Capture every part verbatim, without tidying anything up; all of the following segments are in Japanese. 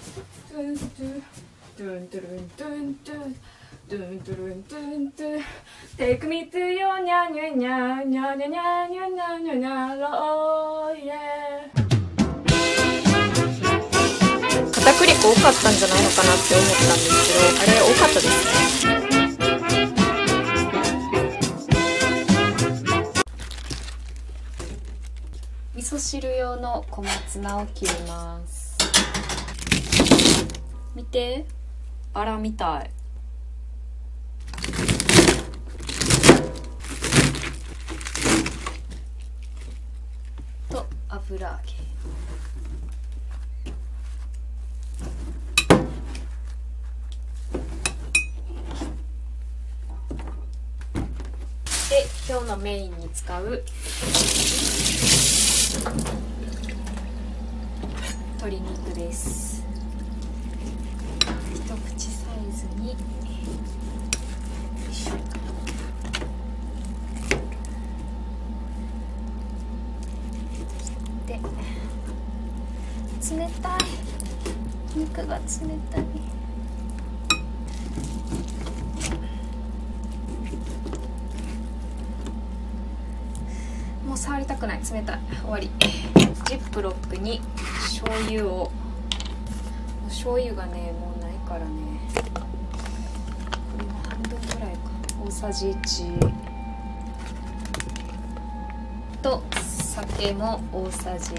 トゥントゥントゥントゥルントゥントゥントゥントゥルントゥントゥン Take me to your nya nya nya nya nya nya nya nya nya oh yeah 片栗粉多かったんじゃないのかなって思ったんですけど、あれ多かったですね。味噌汁用の小松菜を切ります。見て、バラみたい。と油揚げ。で、今日のメインに使う鶏肉です。一口サイズに、よいしょ。で、冷たい。肉が冷たい。もう触りたくない、冷たい。終わり。ジップロックに醤油を、醤油がねもうないからね、これも半分ぐらいか、大さじいちと酒も大さじい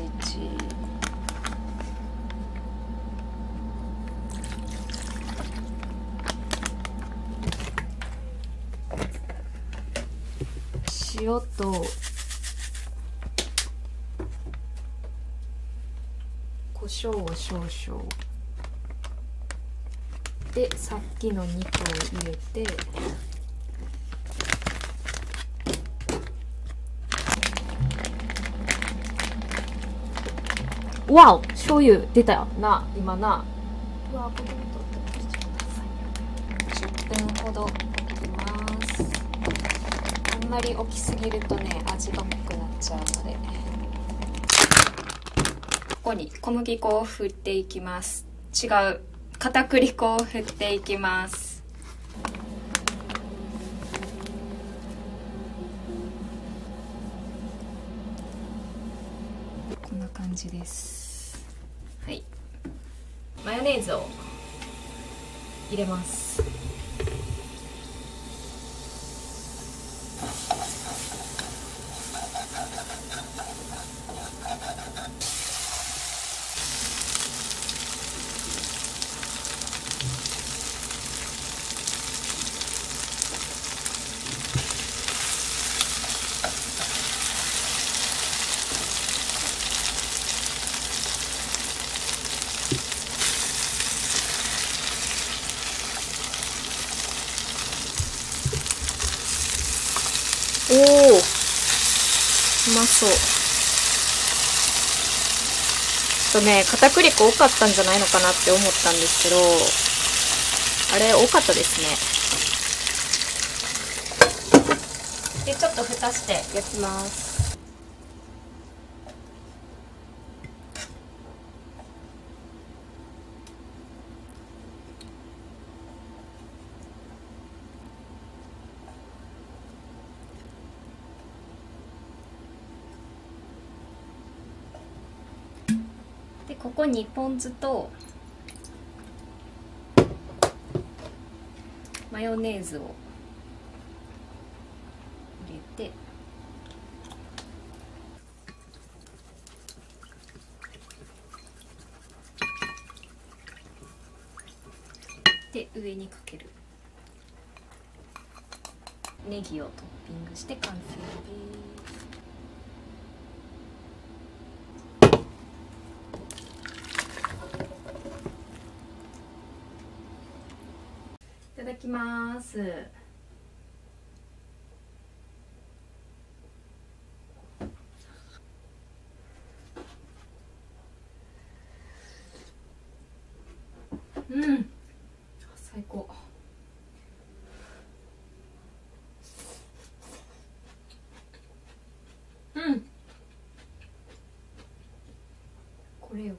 ち、塩と胡椒を少々で、さっきの肉を入れて、わお、醤油出たよな、今な。うわ、ここに取ってじゅっぷんほど置きます。あんまり置きすぎるとね、味が濃くなっちゃうので。ここに小麦粉を振っていきます。違う、片栗粉を振っていきます。こんな感じです。はい、マヨネーズを入れます。おお、うまそう。とね、片栗粉多かったんじゃないのかなって思ったんですけど、あれ多かったですね。で、ちょっと蓋して焼きます。で、ここにポン酢とマヨネーズを入れて、で上にかける。ネギをトッピングして完成です。いただきます。うん、最高。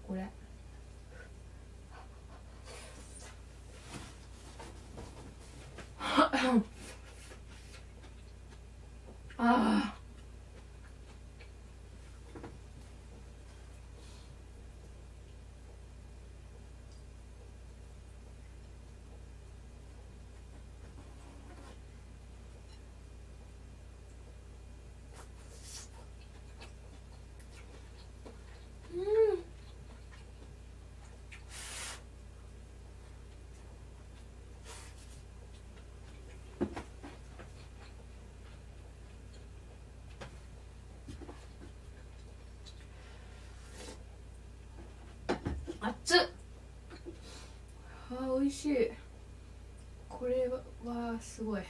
これ。ああ、熱っ。あー、美味しい。これはすごい。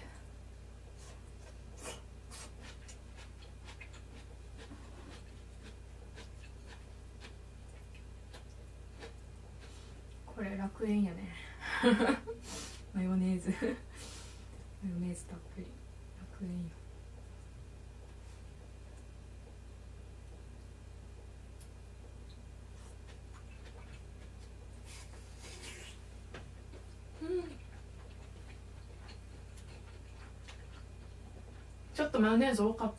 これ楽園やね。マヨネーズマヨネーズたっぷり、楽園よ。ちょっとマヨネーズ多かった。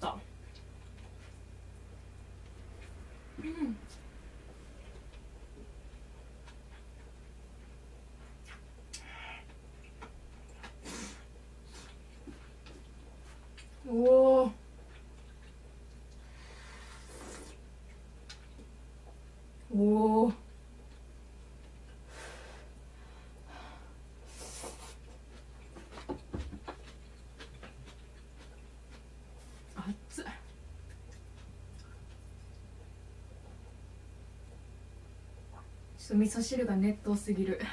うん。おー。おー。熱っ。ちょっと味噌汁が熱湯すぎる。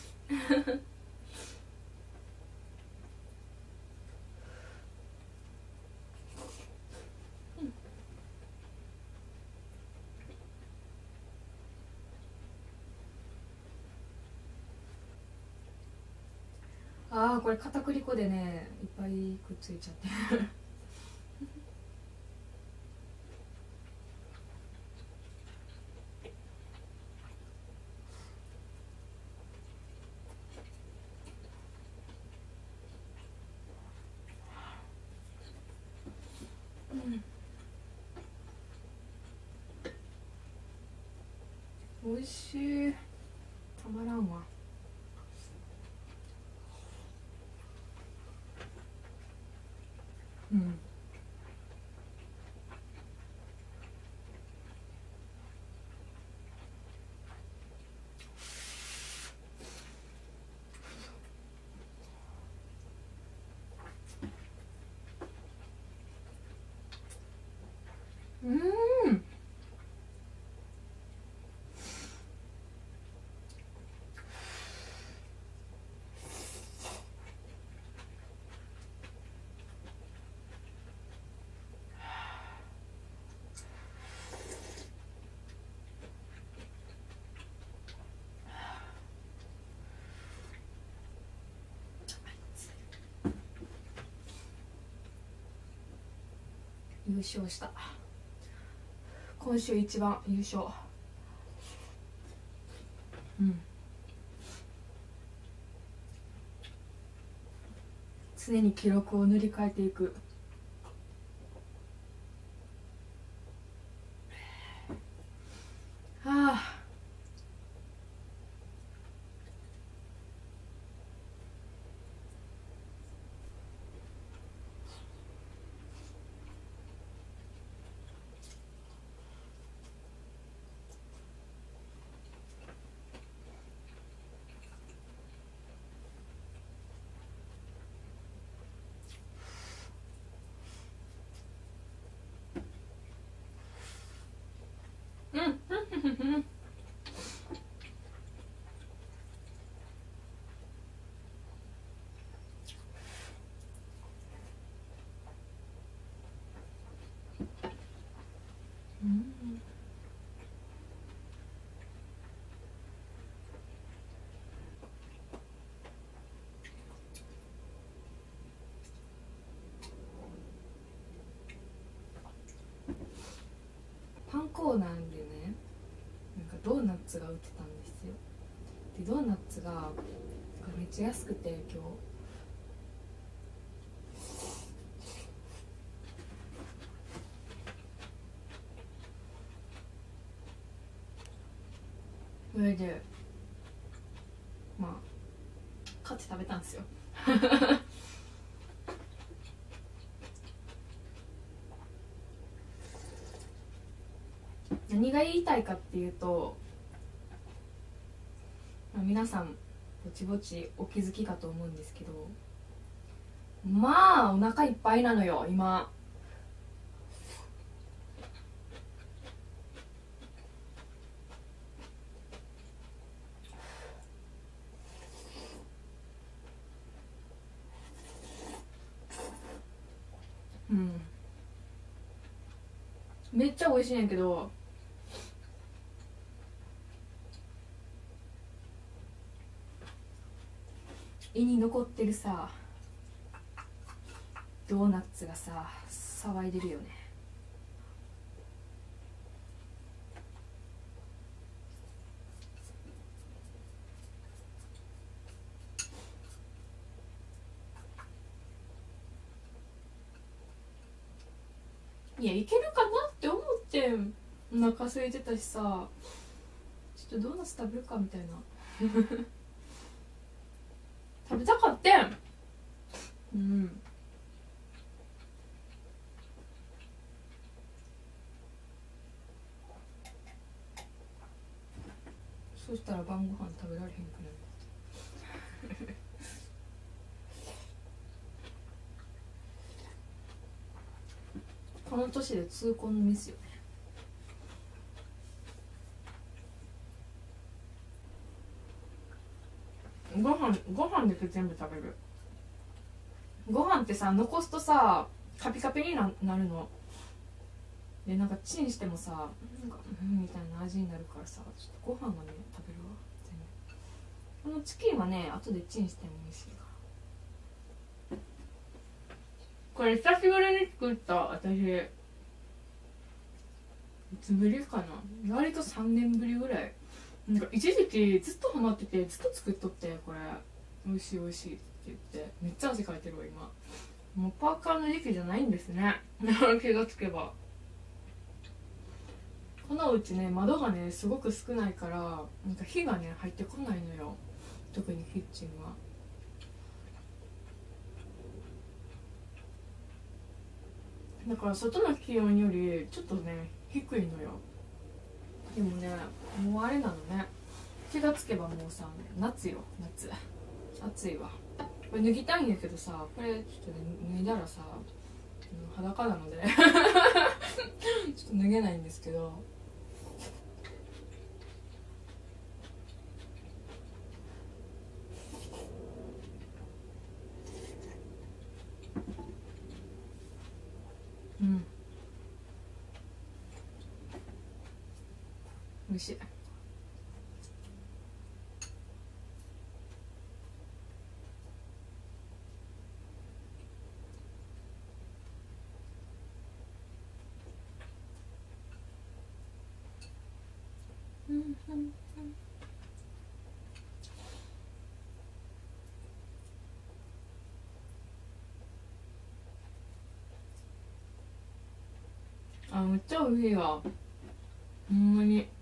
ああ、これ片栗粉でねいっぱいくっついちゃってうん、美味しい。たまらんわ。うん。うん。優勝した。今週一番優勝。うん。常に記録を塗り替えていく。はあ。うん。うん。パンコーナーでね、なんかドーナツツが売ってたんですよ。でドーナツがめっちゃ安くて今日それでまあ買って食べたんですよ何が言いたいかっていうと、まあ、皆さんぼちぼちお気づきかと思うんですけど、まあお腹いっぱいなのよ今。うん、めっちゃ美味しいんやけど、胃に残ってるさドーナツがさ騒いでるよね。いやいけるかなって思ってお腹空いてたしさ、ちょっとドーナツ食べるかみたいな食べたかってん。うん、そしたら晩ご飯食べられへんくなるこの年で痛恨のミスよね。ご飯ご飯だけ全部食べる。ご飯ってさ残すとさカピカピに な, なるので、なんかチンしてもさなんかうんみたいな味になるからさ、ちょっとご飯がね食べるわ全部。このチキンはね後でチンしても美味しいから。これ久しぶりに作った私。いつぶりかな、割とさんねんぶりぐらい。なんか一時期ずっとハマっててずっと作っとって、これ美味しい美味しいって言ってめっちゃ汗かいてるわ今。もうパーカーの時期じゃないんですね気がつけば。このうちね窓がねすごく少ないからなんか火がね入ってこないのよ、特にキッチンは。だから外の気温よりちょっとね低いのよ。でもねもうあれなのね、気がつけばもうさ夏よ夏。暑いわ。これ脱ぎたいんやけどさ、これちょっとね脱いだらさ裸なのでちょっと脱げないんですけど。うん、美味しい。うんうんうん、あ、めっちゃ美味しいわほんまに。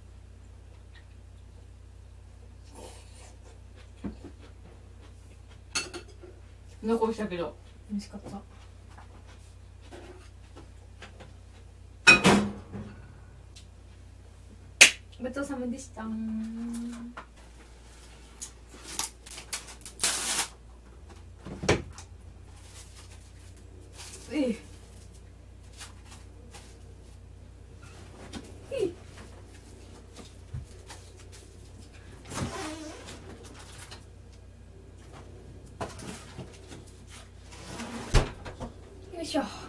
残したけど美味しかった。ごちそうさまでした。えいよいしょ。